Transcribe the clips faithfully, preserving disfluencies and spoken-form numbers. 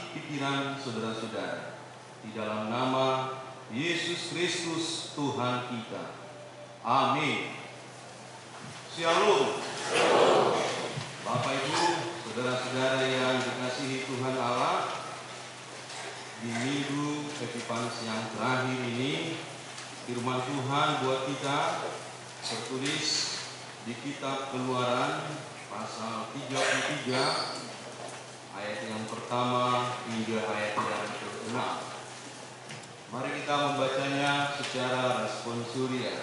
pikiran saudara-saudara. Di dalam nama Yesus Kristus Tuhan kita. Amin. Shalom. Bapak Ibu, saudara-saudara yang dikasihi Tuhan Allah, di minggu Epiphanius yang terakhir ini, firman Tuhan buat kita tertulis di kitab Keluaran pasal tiga puluh tiga ayat yang pertama hingga ayat yang keenam. Mari kita membacanya secara responsoria.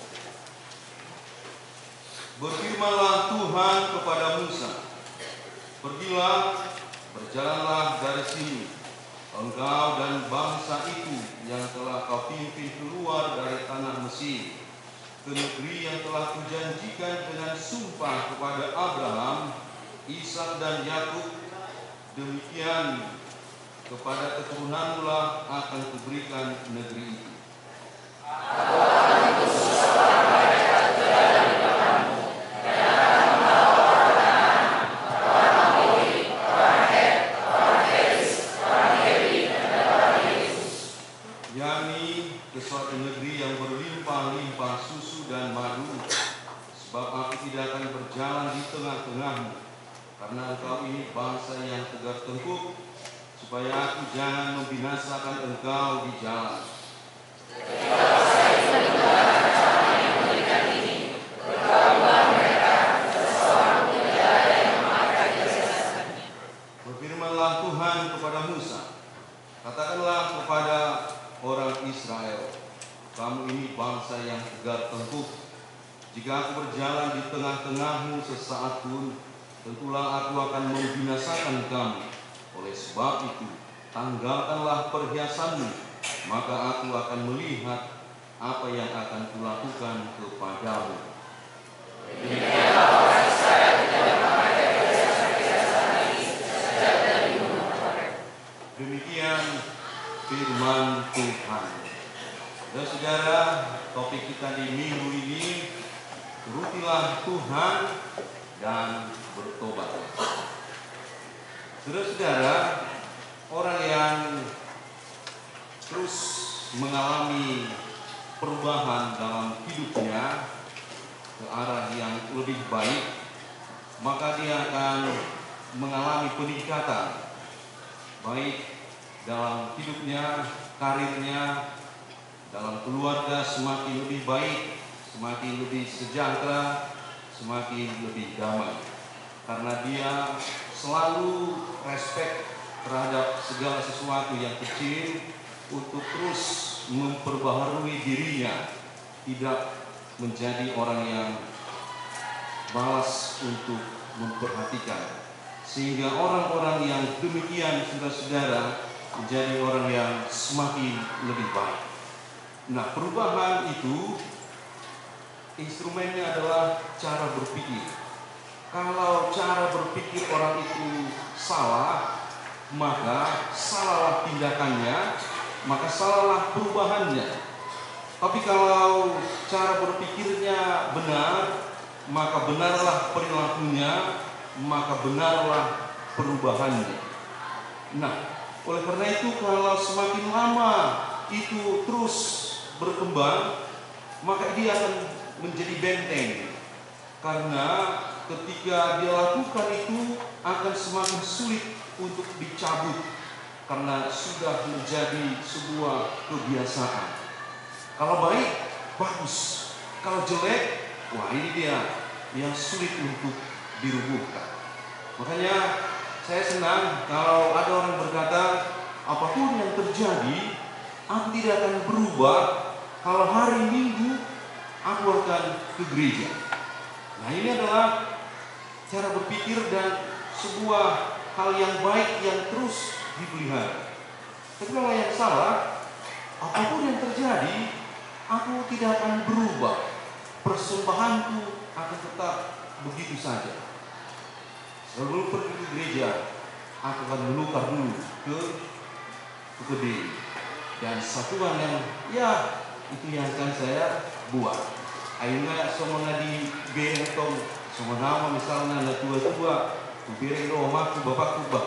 Berfirmanlah Tuhan kepada Musa, pergilah, berjalanlah dari sini, engkau dan bangsa itu yang telah kau pimpin keluar dari tanah Mesir, ke negeri yang telah kujanjikan dengan sumpah kepada Abraham, Ishak dan Yakub. Demikian kepada keturunanmu lah akan kuberikan negeri itu. yakni ke suatu negeri yang berlimpah-limpah susu dan madu, sebab aku tidak akan berjalan di tengah-tengahmu, karena engkau ini bangsa yang tegar tengkuk, supaya aku jangan membinasakan engkau di jalan. Berfirmanlah Tuhan kepada Musa, katakanlah kepada orang Israel, kamu ini bangsa yang tegar tengkuk. Jika aku berjalan di tengah-tengahmu sesaat pun, tentulah aku akan membinasakan kamu. Oleh sebab itu, tanggalkanlah perhiasanmu, maka aku akan melihat apa yang akan kulakukan kepadamu. Demikianlah orang Israel tidak memakai perhiasan-perhiasan lagi sejak dari gunung Horeb. Demikian firman Tuhan. Saudara-saudara, topik kita di minggu ini, turutilah Tuhan dan bertobat. Saudara-saudara, orang yang terus mengalami perubahan dalam hidupnya ke arah yang lebih baik, maka dia akan mengalami peningkatan baik dalam hidupnya, karirnya, dalam keluarga semakin lebih baik, semakin lebih sejahtera, semakin lebih damai. Karena dia selalu respect terhadap segala sesuatu yang kecil untuk terus memperbaharui dirinya, tidak menjadi orang yang malas untuk memperhatikan. Sehingga orang-orang yang demikian, saudara-saudara, menjadi orang yang semakin lebih baik. Nah, perubahan itu instrumennya adalah cara berpikir. Kalau cara berpikir orang itu salah, maka salahlah tindakannya, maka salahlah perubahannya. Tapi kalau cara berpikirnya benar, maka benarlah perilakunya, maka benarlah perubahannya. Nah, oleh karena itu, kalau semakin lama itu terus berkembang, maka dia akan menjadi benteng. Karena ketika dia lakukan itu akan semakin sulit untuk dicabut, karena sudah menjadi sebuah kebiasaan. Kalau baik, bagus. Kalau jelek, wah ini dia yang sulit untuk dirubuhkan. Makanya saya senang kalau ada orang berkata, apapun yang terjadi, aku tidak akan berubah kalau hari Minggu aku akan ke gereja. Nah, ini adalah cara berpikir dan sebuah hal yang baik yang terus dipelihara. Tapi kalau yang salah, apapun yang terjadi, aku tidak akan berubah. Persembahanku akan tetap begitu saja. Sebelum pergi ke gereja, aku akan menukar dulu ke kedai dan satuan yang ya itu yang akan saya buat. Akhirnya semua di bereng tong, semua nama misalnya ada tua-tua, bereng doa maku bapakku bap,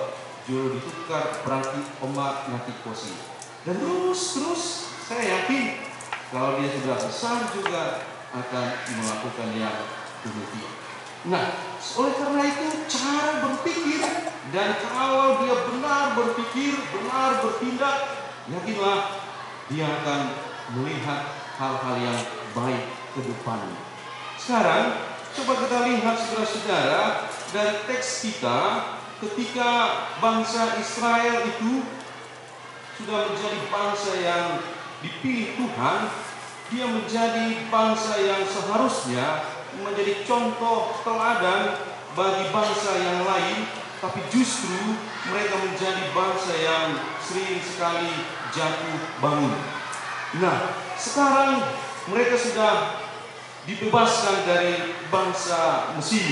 Jolo ditukar berarti omak ngati kosi. Dan terus-terus saya yakin kalau dia sudah besar juga akan melakukan yang demikian. Nah, oleh karena itu cara berpikir, dan kalau dia benar berpikir, benar bertindak, yakinlah dia akan melihat hal-hal yang baik ke depannya. Sekarang coba kita lihat saudara-saudara dari teks kita, ketika bangsa Israel itu sudah menjadi bangsa yang dipilih Tuhan, dia menjadi bangsa yang seharusnya menjadi contoh teladan bagi bangsa yang lain, tapi justru mereka menjadi bangsa yang sering sekali jatuh bangun. Nah, sekarang mereka sudah dibebaskan dari bangsa Mesir.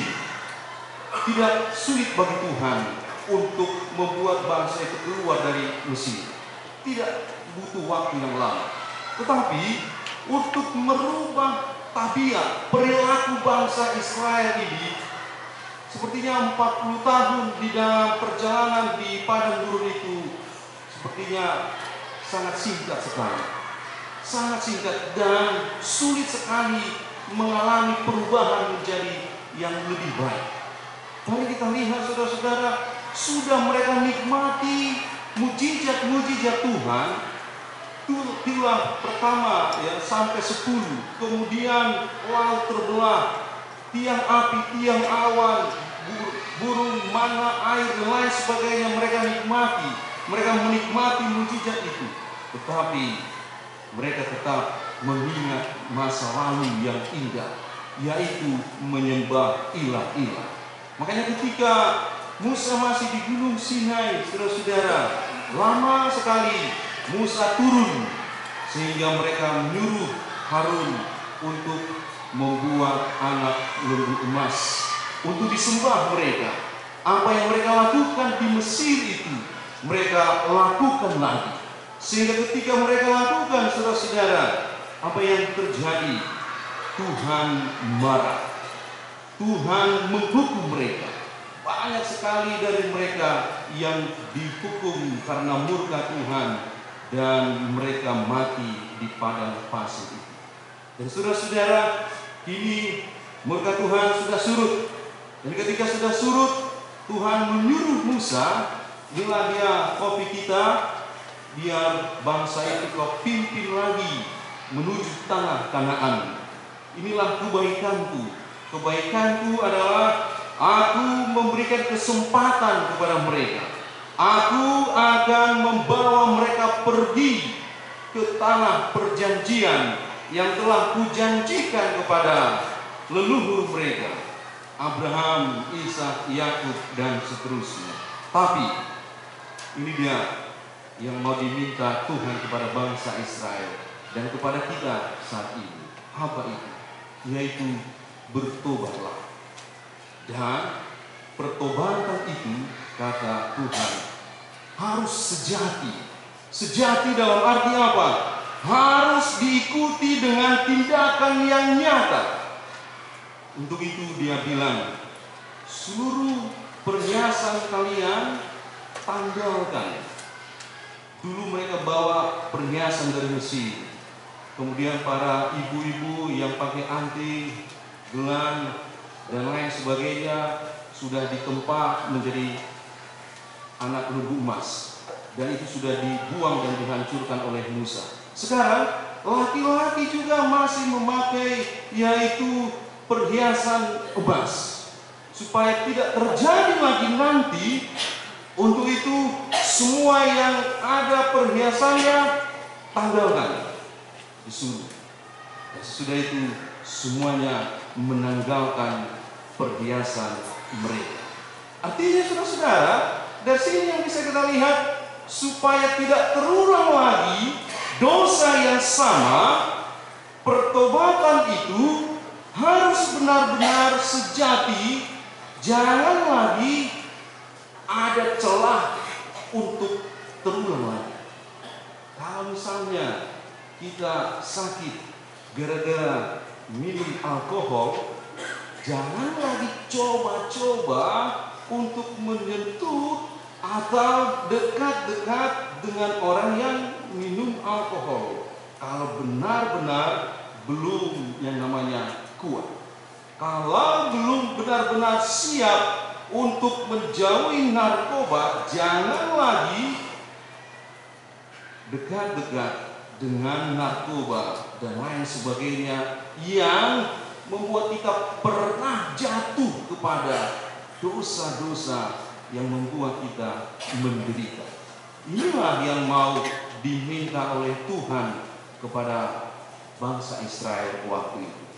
Tidak sulit bagi Tuhan untuk membuat bangsa itu keluar dari Mesir. Tidak butuh waktu yang lama. Tetapi untuk merubah tabiat perilaku bangsa Israel ini, sepertinya empat puluh tahun di dalam perjalanan di padang gurun itu sepertinya sangat singkat sekali. Sangat singkat dan sulit sekali mengalami perubahan menjadi yang lebih baik. Mari kita lihat saudara-saudara, sudah mereka nikmati mujizat-mujizat Tuhan. Tilah pertama ya sampai sepuluh, kemudian laut terbelah, tiang api, tiang awan, burung, mana, air dan lain sebagainya mereka nikmati. Mereka menikmati mujizat itu, tetapi mereka tetap mengingat masa lalu yang indah, yaitu menyembah ilah-ilah. Makanya ketika Musa masih di Gunung Sinai, saudara-saudara, lama sekali Musa turun sehingga mereka menyuruh Harun untuk membuat anak lembu emas untuk disembah mereka. Apa yang mereka lakukan di Mesir itu mereka lakukan lagi. Sehingga ketika mereka lakukan, saudara-saudara, apa yang terjadi? Tuhan marah. Tuhan menghukum mereka. Banyak sekali dari mereka yang dihukum karena murka Tuhan, dan mereka mati di padang pasir itu. Dan saudara-saudara, kini murka Tuhan sudah surut. Dan ketika sudah surut, Tuhan menyuruh Musa, inilah dia kopi kita, biar bangsa itu kau pimpin lagi menuju tanah Kanaan. Inilah kebaikanku. Kebaikanku adalah aku memberikan kesempatan kepada mereka. Aku akan membawa mereka pergi ke tanah perjanjian yang telah kujanjikan kepada leluhur mereka, Abraham, Ishak, Yakub, dan seterusnya. Tapi ini dia yang mau diminta Tuhan kepada bangsa Israel dan kepada kita saat ini. Apa itu? Yaitu bertobatlah. Dan pertobatan itu, kata Tuhan, harus sejati. Sejati dalam arti apa? Harus diikuti dengan tindakan yang nyata. Untuk itu dia bilang, seluruh perhiasan kalian tanggalkan. Dulu mereka bawa perhiasan dari Mesir. Kemudian para ibu-ibu yang pakai anting, gelang, dan lain sebagainya sudah ditempa menjadi anak lembu emas. Dan itu sudah dibuang dan dihancurkan oleh Musa. Sekarang laki-laki juga masih memakai yaitu perhiasan emas, supaya tidak terjadi lagi nanti. Untuk itu semua yang ada perhiasannya tanggalkan, disuruh. Dan sesudah itu semuanya menanggalkan perhiasan mereka. Artinya saudara-saudara, dari sini yang bisa kita lihat, supaya tidak terulang lagi dosa yang sama, pertobatan itu harus benar-benar sejati. Jangan lagi ada celah untuk terulang lagi. Kalau misalnya kita sakit gara-gara minum alkohol, jangan lagi coba-coba untuk menyentuh atau dekat-dekat dengan orang yang minum alkohol. Kalau benar-benar belum yang namanya kuat, kalau belum benar-benar siap untuk menjauhi narkoba, jangan lagi dekat-dekat dengan narkoba dan lain sebagainya yang membuat kita pernah jatuh kepada dosa-dosa yang membuat kita menderita. Inilah yang mau diminta oleh Tuhan kepada bangsa Israel waktu itu,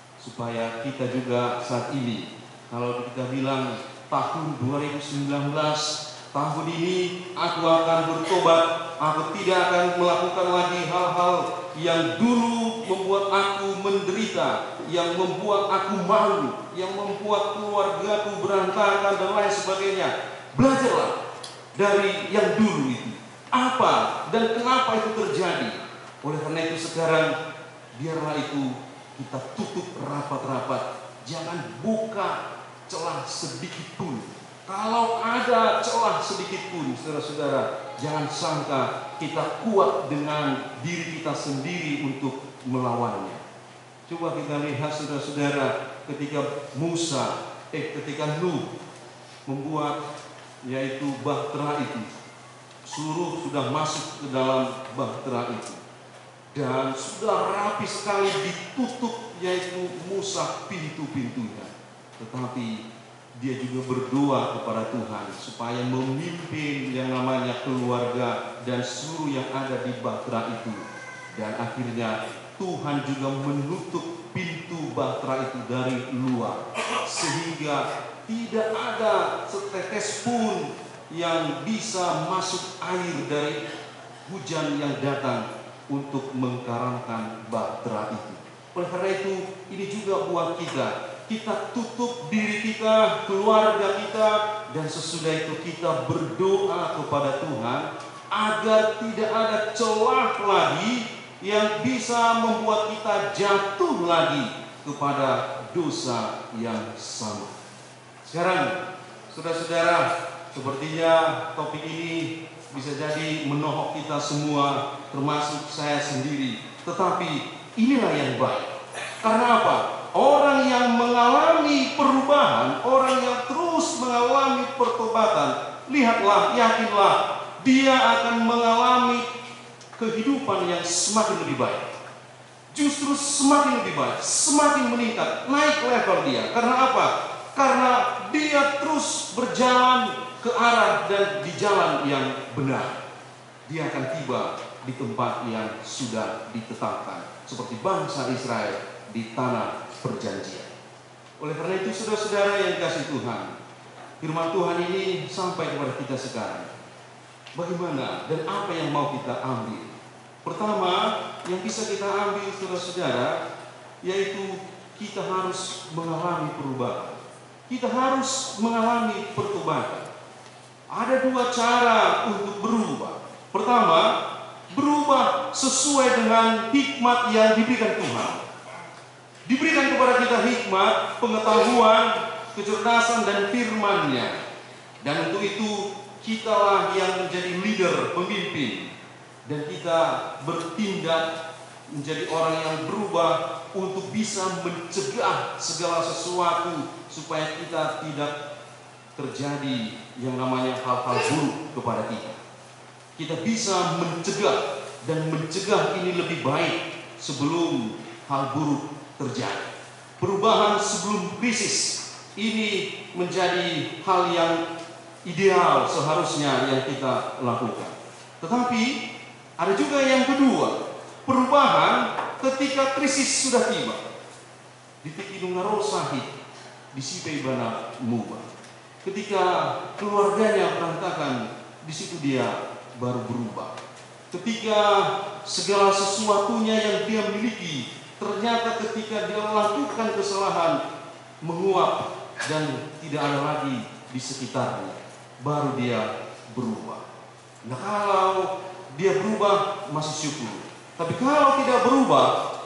supaya kita juga saat ini, kalau kita bilang tahun dua ribu sembilan belas, tahun ini aku akan bertobat, aku tidak akan melakukan lagi hal-hal yang dulu membuat aku menderita, yang membuat aku malu, yang membuat keluargaku berantakan dan lain sebagainya. Belajarlah dari yang dulu itu, apa dan kenapa itu terjadi. Oleh karena itu sekarang biarlah itu kita tutup rapat-rapat, jangan buka celah sedikit pun. Kalau ada celah sedikit pun, saudara-saudara, jangan sangka kita kuat dengan diri kita sendiri untuk melawannya. Coba kita lihat saudara-saudara, ketika Musa, eh ketika Nuh membuat yaitu bahtera itu, seluruh sudah masuk ke dalam bahtera itu, dan sudah rapi sekali ditutup yaitu Musa pintu-pintunya. Tetapi dia juga berdoa kepada Tuhan supaya memimpin yang namanya keluarga dan seluruh yang ada di bahtera itu. Dan akhirnya Tuhan juga menutup pintu bahtera itu dari luar, sehingga tidak ada setetes pun yang bisa masuk air dari hujan yang datang untuk mengkaramkan bahtera itu. Oleh karena itu, ini juga buat kita. Kita tutup diri kita, keluarga kita, dan sesudah itu kita berdoa kepada Tuhan agar tidak ada celah lagi yang bisa membuat kita jatuh lagi kepada dosa yang sama. Sekarang, saudara-saudara, sepertinya topik ini bisa jadi menohok kita semua, termasuk saya sendiri. Tetapi inilah yang baik. Karena apa? Orang yang mengalami perubahan, orang yang terus mengalami pertobatan, lihatlah, yakinlah, dia akan mengalami kehidupan yang semakin lebih baik. Justru semakin lebih baik, semakin meningkat, naik level dia. Karena apa? Karena dia terus berjalan ke arah dan di jalan yang benar. Dia akan tiba di tempat yang sudah ditetapkan, seperti bangsa Israel di tanah perjanjian. Oleh karena itu, saudara-saudara yang dikasihi Tuhan, firman Tuhan ini sampai kepada kita sekarang. Bagaimana dan apa yang mau kita ambil? Pertama, yang bisa kita ambil, saudara-saudara, yaitu kita harus mengalami perubahan. Kita harus mengalami pertobatan. Ada dua cara untuk berubah. Pertama, berubah sesuai dengan hikmat yang diberikan Tuhan. Diberikan kepada kita hikmat, pengetahuan, kecerdasan, dan firman-Nya. Dan untuk itu, kitalah yang menjadi leader, pemimpin. Dan kita bertindak menjadi orang yang berubah untuk bisa mencegah segala sesuatu supaya kita tidak terjadi yang namanya hal-hal buruk kepada kita. Kita bisa mencegah dan mencegah ini lebih baik sebelum hal buruk terjadi. Perubahan sebelum krisis ini menjadi hal yang ideal seharusnya yang kita lakukan. Tetapi ada juga yang kedua, perubahan ketika krisis sudah tiba. Di Tikinunga Sahid, di Sipaibana Muba. Ketika keluarganya berantakan, di situ dia baru berubah. Ketika segala sesuatunya yang dia miliki, ternyata ketika dia melakukan kesalahan, menguap dan tidak ada lagi di sekitarnya, baru dia berubah. Nah, kalau dia berubah masih syukur. Tapi kalau tidak berubah,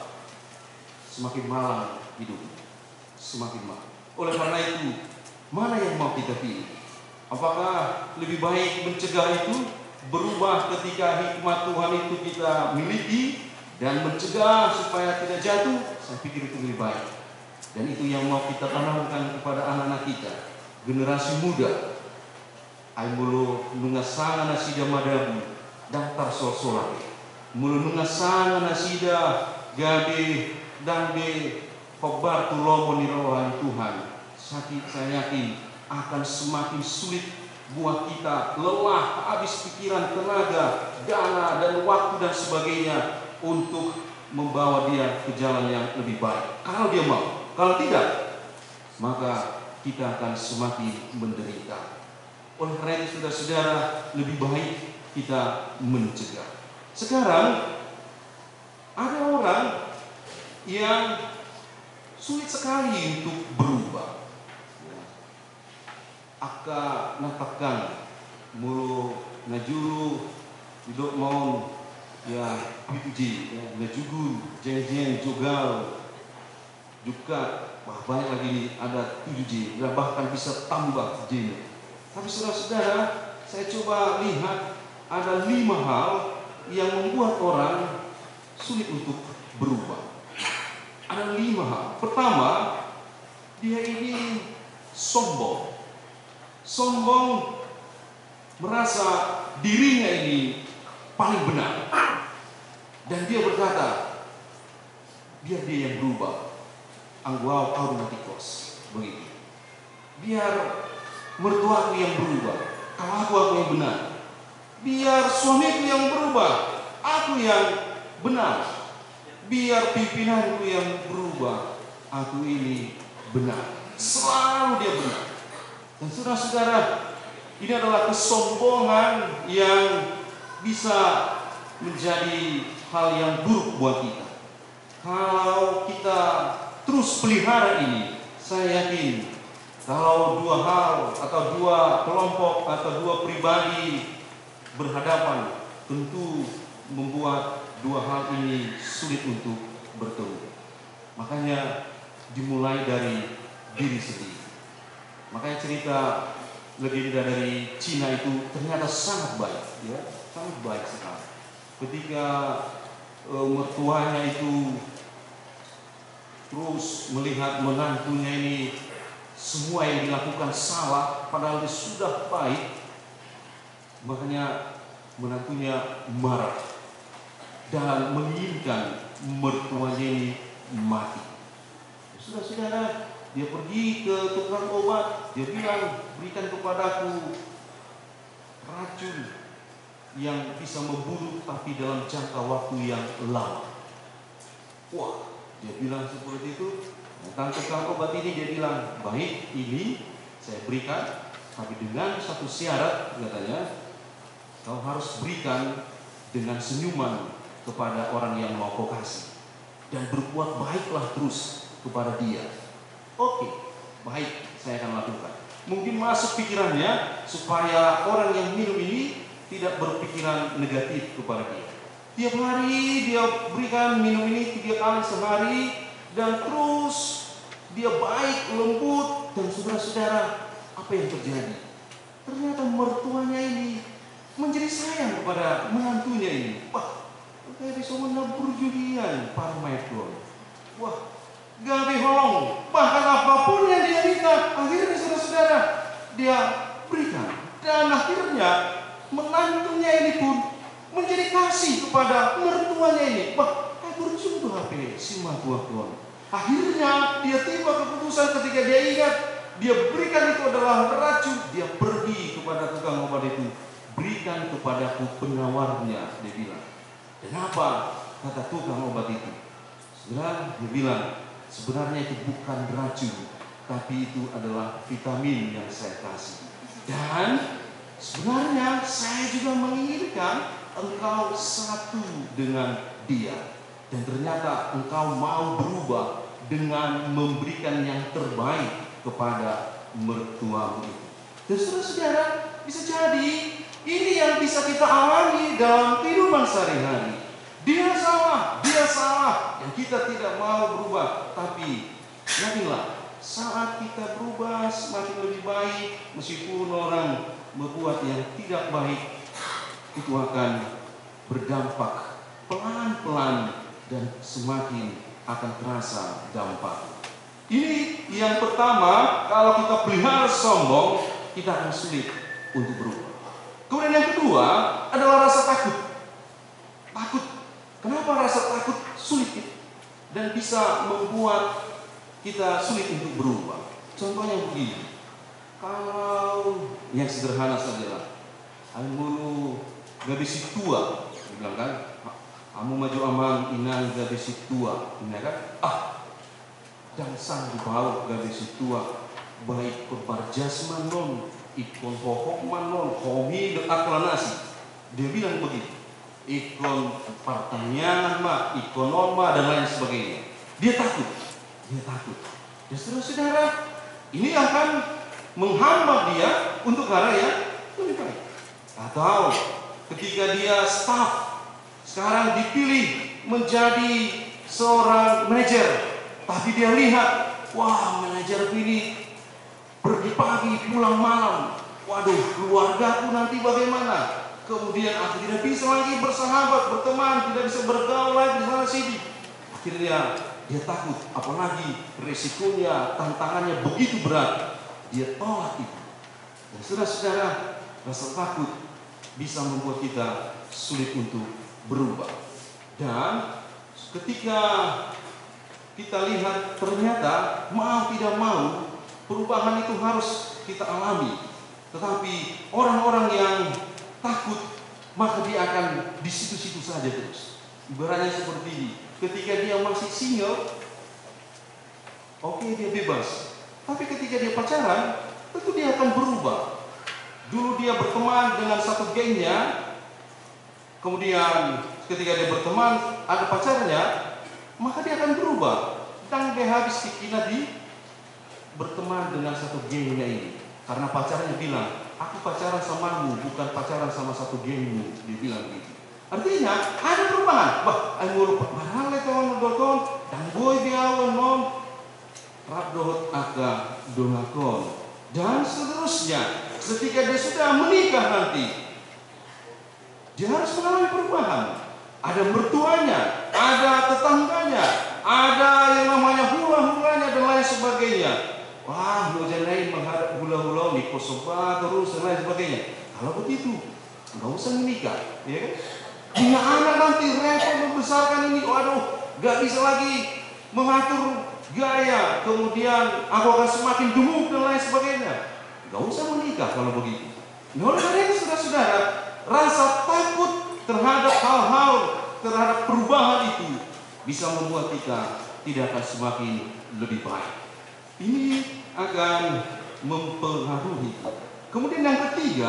semakin malang hidupnya, semakin malang. Oleh karena itu, mana yang mau kita pilih? Apakah lebih baik mencegah itu, berubah ketika hikmat Tuhan itu kita miliki, dan mencegah supaya tidak jatuh? Saya pikir itu lebih baik. Dan itu yang mau kita tanamkan kepada anak-anak kita, generasi muda. Ai mulu nunga sanga nasida madabu daftar sol-solake. Mulu nunga sanga nasida gabe dambe kobar tulomo ni rohani Tuhan. Sakit saya yakin akan semakin sulit buat kita, lelah, habis pikiran, tenaga, dana, dan waktu dan sebagainya untuk membawa dia ke jalan yang lebih baik. Kalau dia mau, kalau tidak, maka kita akan semakin menderita. Oleh karena itu, saudara-saudara, lebih baik kita mencegah. Sekarang ada orang yang sulit sekali untuk berubah. Aka natakan mulu najuru hidup mau ya biji ya najugu jeng-jeng jogal juga, wah banyak lagi nih, ada tujuh J, bahkan bisa tambah J. Tapi saudara-saudara, saya coba lihat ada lima hal yang membuat orang sulit untuk berubah. Ada lima hal. Pertama, dia ini sombong. Sombong, merasa dirinya ini paling benar. Dan dia berkata, biar dia yang berubah. Angguau aurumatikos. Begitu. Biar mertuaku yang berubah, kalau aku aku yang benar. Biar suamiku yang berubah, aku yang benar. Biar pimpinanku yang berubah, aku ini benar. Selalu dia benar. Dan saudara-saudara, ini adalah kesombongan yang bisa menjadi hal yang buruk buat kita. Kalau kita terus pelihara ini, saya yakin kalau dua hal atau dua kelompok atau dua pribadi berhadapan, tentu membuat dua hal ini sulit untuk bertemu. Makanya dimulai dari diri sendiri. Makanya cerita legenda dari Cina itu ternyata sangat baik, ya, sangat baik sekali. Ketika e, mertuanya itu terus melihat menantunya ini semua yang dilakukan salah, padahal dia sudah baik, makanya menantunya marah dan menginginkan mertuanya ini mati. Saudara-saudara, dia pergi ke tukang obat, dia bilang, berikan kepadaku racun yang bisa membunuh tapi dalam jangka waktu yang lama. Wah, dia bilang seperti itu. Tentang tukang obat ini dia bilang, baik, ini saya berikan, tapi dengan satu syarat, katanya, kau harus berikan dengan senyuman kepada orang yang mau kau kasih, dan berbuat baiklah terus kepada dia. Oke, baik, saya akan lakukan. Mungkin masuk pikirannya supaya orang yang minum ini tidak berpikiran negatif kepada dia. Tiap hari dia berikan minum ini tiga kali sehari, dan terus dia baik, lembut. Dan saudara-saudara, apa yang terjadi? Ternyata mertuanya ini menjadi sayang kepada menantunya ini. Wah, kayak bisa menabur julian parmetron. Wah, gabi holong. Bahkan apapun yang dia minta, akhirnya saudara-saudara, dia berikan. Dan akhirnya menantunya ini pun menjadi kasih kepada mertuanya ini. Wah, aku berjumpa H P si matuakon. Akhirnya dia tiba keputusan ketika dia ingat dia berikan itu adalah racun, dia pergi kepada tukang obat itu, berikan kepadaku penawarnya, dia bilang. Dan apa kata tukang obat itu? Sebenarnya dia bilang, sebenarnya itu bukan racun, tapi itu adalah vitamin yang saya kasih. Dan sebenarnya saya juga menginginkan engkau satu dengan dia. Dan ternyata engkau mau berubah dengan memberikan yang terbaik kepada mertuamu itu. Dan saudara-saudara, bisa jadi ini yang bisa kita alami dalam kehidupan sehari-hari. Dia salah, dia salah, yang kita tidak mau berubah. Tapi yakinlah, saat kita berubah semakin lebih baik, meskipun orang berbuat yang tidak baik, itu akan berdampak pelan-pelan dan semakin akan terasa dampak. Ini yang pertama, kalau kita pelihara sombong, kita akan sulit untuk berubah. Kemudian yang kedua adalah rasa takut. Takut. Kenapa rasa takut sulit dan bisa membuat kita sulit untuk berubah? Contohnya begini. Kalau yang sederhana saja, aku mulu gak bisa tua, dibilang kan, kamu maju amang inang gak bisa tua, ini kan? Ah, dan sanggup bau gak bisa tua, baik perbarjasman non, ikon hokokman non, homi aklanasi. Dia bilang begitu, ikon pertanyaan mah, ikon norma dan lain sebagainya. Dia takut, dia takut. Dan saudara-saudara, ini akan menghambat dia untuk arah yang lebih baik. Atau ketika dia staff sekarang dipilih menjadi seorang manajer, tapi dia lihat, wah manajer ini pergi pagi pulang malam, waduh keluargaku nanti bagaimana? Kemudian aku tidak bisa lagi bersahabat, berteman, tidak bisa bergaul lagi di sana sini. Akhirnya dia takut, apalagi resikonya, tantangannya begitu berat. Dia tolak itu. Dan saudara-saudara, rasa takut bisa membuat kita sulit untuk berubah. Dan ketika kita lihat ternyata mau tidak mau perubahan itu harus kita alami. Tetapi orang-orang yang takut, maka dia akan di situ-situ saja terus. Ibaratnya seperti ini. Ketika dia masih single, oke okay, dia bebas. Tapi ketika dia pacaran, tentu dia akan berubah. Dulu dia berteman dengan satu gengnya, kemudian ketika dia berteman ada pacarnya, maka dia akan berubah. Dan dia habis kikina di berteman dengan satu gengnya ini. Karena pacarnya bilang, aku pacaran samamu, bukan pacaran sama satu gengmu. Dia bilang begitu. Artinya ada perubahan. Bah, aku lupa. Mahal itu orang dokon dan boy biawan non. Rabdohot aga donakon dan seterusnya. Ketika dia sudah menikah nanti, dia harus mengalami perubahan. Ada mertuanya, ada tetangganya, ada yang namanya hula-hulanya dan lain sebagainya. Wah, jangan menghadap hula-hula, niko sobat terus dan lain sebagainya. Kalau begitu, nggak usah menikah, ya kan? Punya anak nanti repot membesarkan ini, waduh, nggak bisa lagi mengatur gaya, kemudian aku akan semakin gemuk dan lain sebagainya. Gak usah menikah kalau begitu. Nah, oleh karena itu saudara-saudara, rasa takut terhadap hal-hal, terhadap perubahan itu bisa membuat kita tidak akan semakin lebih baik. Ini akan mempengaruhi. Kemudian yang ketiga,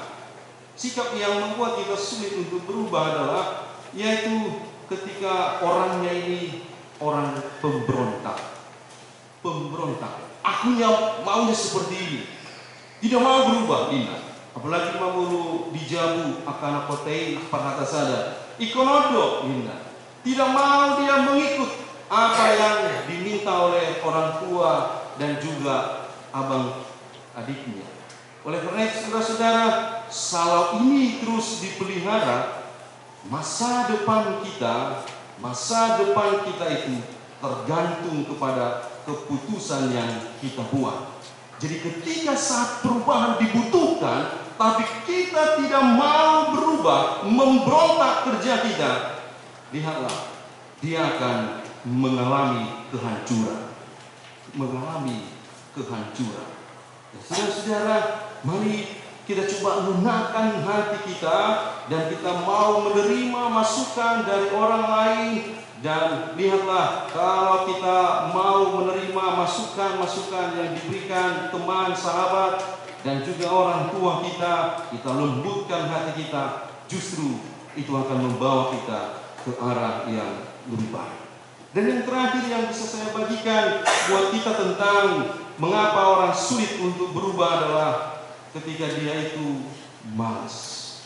sikap yang membuat kita sulit untuk berubah adalah yaitu ketika orangnya ini orang pemberontak. Pemberontak. Akunya maunya seperti ini. Tidak mau berubah, Dina. Apalagi mau dijabu akan kotei parhata sada. Ikonodo, Dina. Tidak mau dia mengikut apa yang diminta oleh orang tua dan juga abang adiknya. Oleh karena itu, saudara-saudara, kalau ini terus dipelihara, masa depan kita, masa depan kita itu tergantung kepada keputusan yang kita buat. Jadi ketika saat perubahan dibutuhkan, tapi kita tidak mau berubah, memberontak kerja kita, lihatlah, dia akan mengalami kehancuran. Mengalami kehancuran. Ya, saudara-saudara, mari kita coba lunakan hati kita dan kita mau menerima masukan dari orang lain. Dan lihatlah, kalau kita mau menerima masukan-masukan yang diberikan teman, sahabat, dan juga orang tua kita, kita lembutkan hati kita, justru itu akan membawa kita ke arah yang lebih baik. Dan yang terakhir yang bisa saya bagikan buat kita tentang mengapa orang sulit untuk berubah adalah ketika dia itu malas.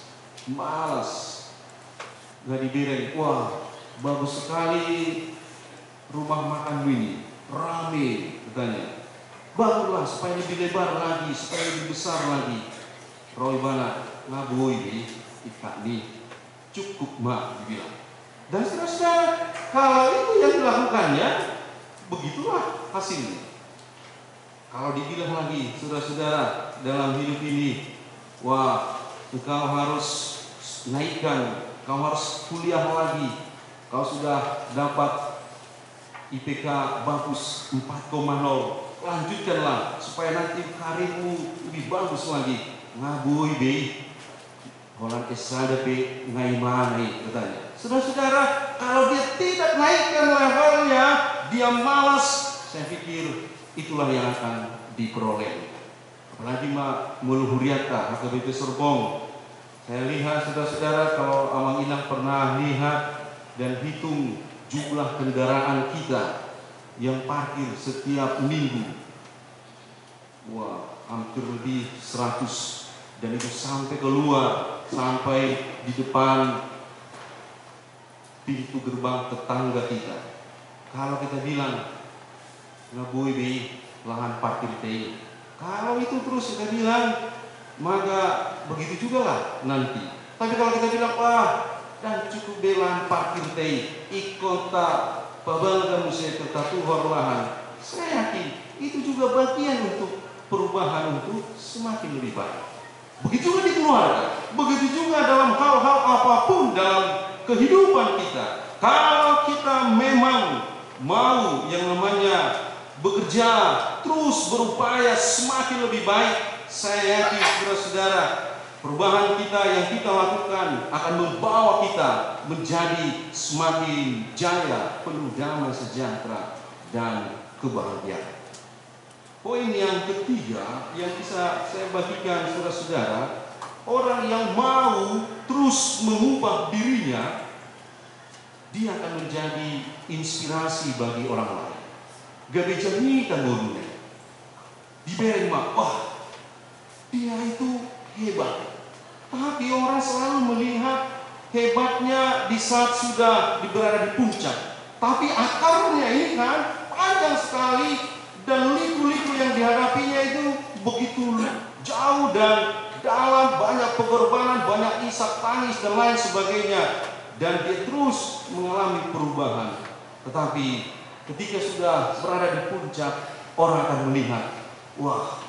Malas. Gak dibilang, wah bagus sekali rumah makan ini, rame katanya. bangunlah supaya lebih lebar lagi, supaya lebih besar lagi. Roy bana ngabui di ikat nih cukup mak dibilang. Dan saudara-saudara, kalau itu yang dilakukannya, begitulah hasilnya. Kalau dibilang lagi, saudara-saudara, dalam hidup ini, wah, engkau harus naikkan, kau harus kuliah lagi, kau sudah dapat I P K bagus empat koma nol, lanjutkanlah supaya nanti karirmu lebih bagus lagi. Ngabui be, Holland esada be ngai manai katanya. Saudara-saudara, kalau dia tidak naikkan levelnya, dia malas, saya pikir itulah yang akan diperoleh. Apalagi mak meluhuriata, maka begitu serbong. Saya lihat saudara-saudara, kalau Amang Inang pernah lihat dan hitung jumlah kendaraan kita yang parkir setiap minggu, wah, hampir lebih seratus, dan itu sampai keluar, sampai di depan pintu gerbang tetangga kita. Kalau kita bilang ngabui be lahan parkir teh, kalau itu terus kita bilang, maka begitu juga lah nanti. Tapi kalau kita bilang, wah, dan cukup be lahan parkir teh ikota pabalga musya tertatuhor lahan, saya yakin itu juga bagian untuk perubahan untuk semakin lebih baik. Begitu juga di keluarga, begitu juga dalam hal-hal apapun dalam kehidupan kita. Kalau kita memang mau yang namanya bekerja, terus berupaya semakin lebih baik, saya yakin saudara-saudara, perubahan kita yang kita lakukan akan membawa kita menjadi semakin jaya, penuh damai sejahtera dan kebahagiaan. Poin yang ketiga yang bisa saya bagikan saudara-saudara, orang yang mau terus mengubah dirinya, dia akan menjadi inspirasi bagi orang lain. Gabeja ni tanggungnya diberi mak, wah, dia itu hebat. Tapi orang selalu melihat hebatnya di saat sudah berada di puncak. Tapi akarnya ini kan panjang sekali, dan liku-liku yang dihadapinya itu begitu jauh dan dalam, banyak pengorbanan, banyak isak tangis dan lain sebagainya. Dan dia terus mengalami perubahan. Tetapi ketika sudah berada di puncak, orang akan melihat, wah,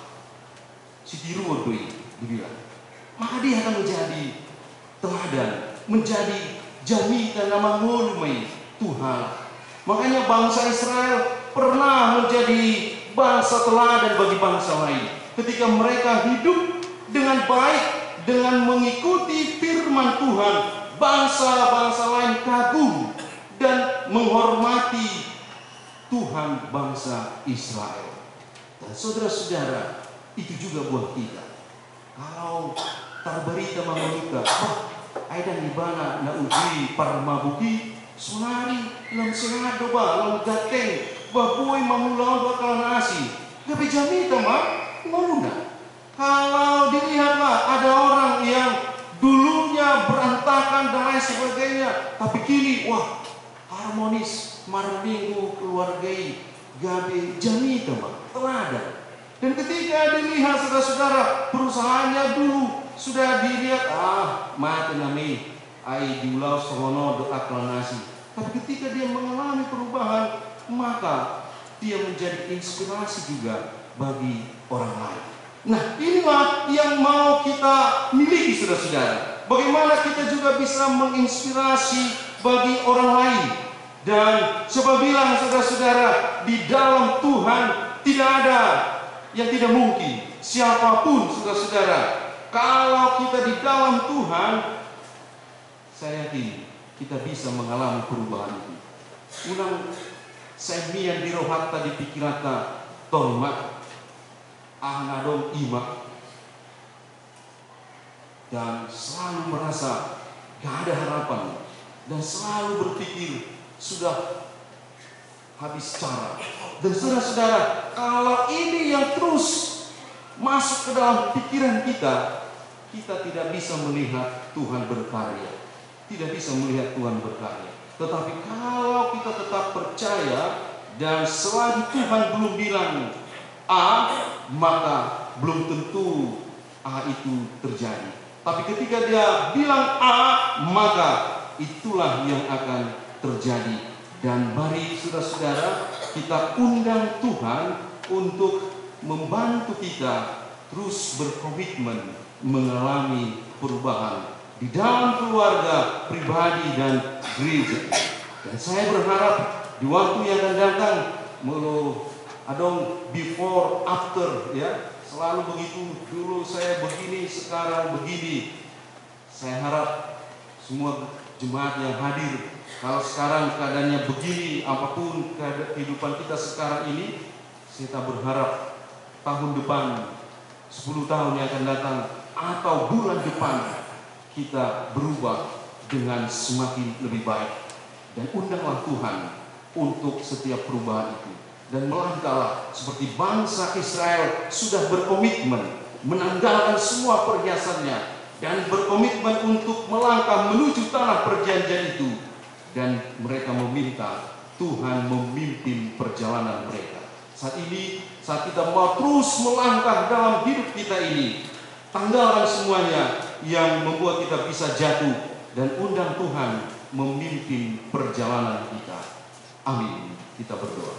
si tiru doi dibilang. Maka dia akan menjadi teladan, menjadi jaminan nama ngulmai Tuhan. Makanya bangsa Israel pernah menjadi bangsa teladan bagi bangsa lain ketika mereka hidup dengan baik, dengan mengikuti firman Tuhan. Bangsa-bangsa lain kagum dan menghormati Tuhan bangsa Israel. Dan saudara-saudara, itu juga buat kita. Kalau terberita mengunika, wah, aidan di mana na uji parmabuki sunari lam senado ba lam gateng babuy mamulaw ba kalanasi gabi jamita mah nguna. Kalau dilihatlah ada orang yang dulunya berantakan dan lain sebagainya, tapi kini wah harmonis, marminggu keluargai gabi jamita mah teladan. Dan ketika dilihat saudara-saudara, perusahaannya dulu sudah dilihat, ah, mati nami, ai diulau serono do aklanasi. Tapi ketika dia mengalami perubahan, maka dia menjadi inspirasi juga bagi orang lain. Nah, inilah yang mau kita miliki saudara-saudara. Bagaimana kita juga bisa menginspirasi bagi orang lain. Dan coba bilang saudara-saudara, di dalam Tuhan tidak ada yang tidak mungkin. Siapapun saudara-saudara, kalau kita di dalam Tuhan, saya yakin kita bisa mengalami perubahan itu. Unang semian dirohata di pikirata tolmat ahnadom imak, dan selalu merasa gak ada harapan, dan selalu berpikir sudah habis cara. Dan saudara-saudara, kalau ini yang terus masuk ke dalam pikiran kita, kita tidak bisa melihat Tuhan berkarya, tidak bisa melihat Tuhan berkarya. Tetapi kalau kita tetap percaya, dan selagi Tuhan belum bilang A, maka belum tentu A itu terjadi. Tapi ketika dia bilang A, maka itulah yang akan terjadi. Dan mari saudara-saudara, kita undang Tuhan untuk membantu kita terus berkomitmen mengalami perubahan di dalam keluarga, pribadi, dan gereja. Dan saya berharap di waktu yang akan datang, melo adong before after, ya, selalu begitu. Dulu saya begini, sekarang begini. Saya harap semua jemaat yang hadir, kalau sekarang keadaannya begini, apapun kehidupan kita sekarang ini, kita berharap tahun depan, sepuluh tahun yang akan datang, atau bulan depan, kita berubah dengan semakin lebih baik. Dan undanglah Tuhan untuk setiap perubahan itu. Dan melangkahlah seperti bangsa Israel sudah berkomitmen menanggalkan semua perhiasannya dan berkomitmen untuk melangkah menuju tanah perjanjian itu. Dan mereka meminta Tuhan memimpin perjalanan mereka. Saat ini, saat kita mau terus melangkah dalam hidup kita ini, tanggalkan semuanya yang membuat kita bisa jatuh, dan undang Tuhan memimpin perjalanan kita. Amin. Kita berdoa.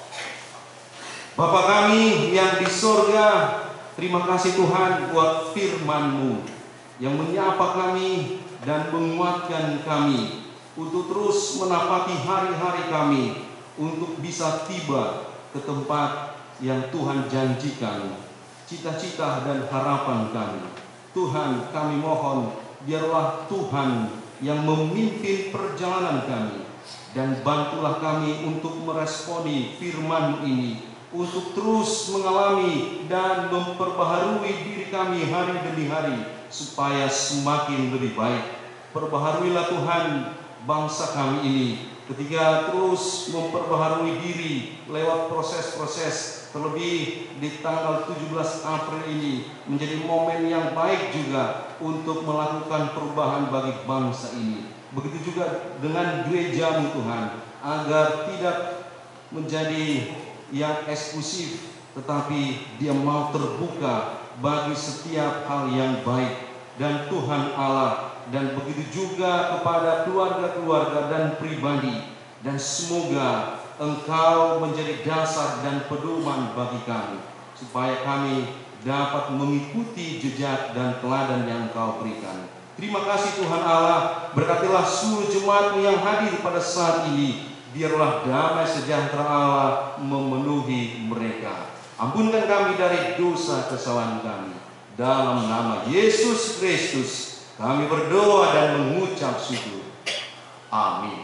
Bapa kami yang di sorga, terima kasih Tuhan buat firman-Mu yang menyapa kami dan menguatkan kami untuk terus menapaki hari-hari kami untuk bisa tiba ke tempat yang Tuhan janjikan, cita-cita dan harapan kami. Tuhan, kami mohon biarlah Tuhan yang memimpin perjalanan kami, dan bantulah kami untuk meresponi firman-Mu ini, untuk terus mengalami dan memperbaharui diri kami hari demi hari supaya semakin lebih baik. Perbaharuilah Tuhan bangsa kami ini ketika terus memperbaharui diri lewat proses-proses, terlebih di tanggal tujuh belas April ini menjadi momen yang baik juga untuk melakukan perubahan bagi bangsa ini. Begitu juga dengan gereja-Mu Tuhan, agar tidak menjadi yang eksklusif, tetapi dia mau terbuka bagi setiap hal yang baik. Dan Tuhan Allah, dan begitu juga kepada keluarga-keluarga dan pribadi, dan semoga Engkau menjadi dasar dan pedoman bagi kami, supaya kami dapat mengikuti jejak dan teladan yang Engkau berikan. Terima kasih Tuhan Allah, berkatilah seluruh jemaat yang hadir pada saat ini, biarlah damai sejahtera Allah memenuhi mereka. Ampunkan kami dari dosa kesalahan kami. Dalam nama Yesus Kristus kami berdoa dan mengucap syukur. Amin.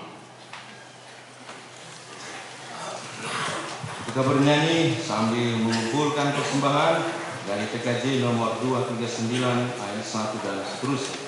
Kita bernyanyi sambil mengumpulkan persembahan dari P K J nomor dua tiga sembilan ayat satu dan seterusnya.